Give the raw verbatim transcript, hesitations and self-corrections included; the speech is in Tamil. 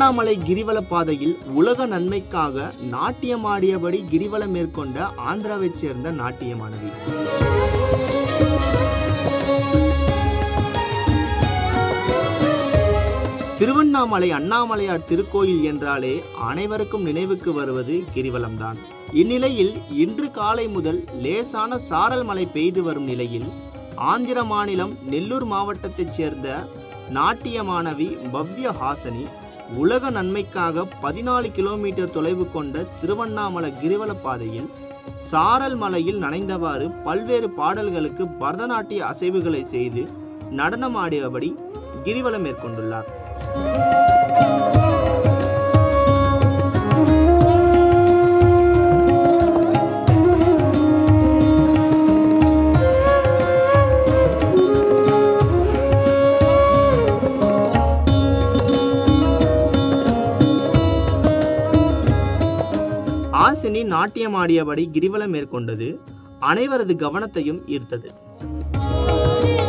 திருவண்ணாமலை கிரிவல பாதையில் உலக நன்மைக்காக நாட்டியமாடியபடி கிரிவலம் மேற்கொண்ட ஆந்திராவைச் சேர்ந்த நாட்டிய மாணவி. திருவண்ணாமலை அண்ணாமலையார் திருக்கோயில் என்றாலே அனைவருக்கும் நினைவுக்கு வருவது கிரிவலம்தான். இந்நிலையில் இன்று காலை முதல் லேசான சாரல் மழை பெய்து வரும் நிலையில் ஆந்திர மாநிலம் நெல்லூர் மாவட்டத்தைச் சேர்ந்த நாட்டிய மாணவி பவ்ய ஹாசனி உலக நன்மைக்காக பதினாலு கிலோமீட்டர் தொலைவு கொண்ட திருவண்ணாமலை கிரிவல பாதையில் சாரல் மலையில் நனைந்தவாறு பல்வேறு பாடல்களுக்கு பரதநாட்டிய அசைவுகளை செய்து நடனமாடியபடி கிரிவலம் மேற்கொண்டுள்ளார். ஹாசினி நாட்டியமாடியபடி கிரிவலம் மேற்கொண்டது அனைவரது கவனத்தையும் ஈர்த்தது.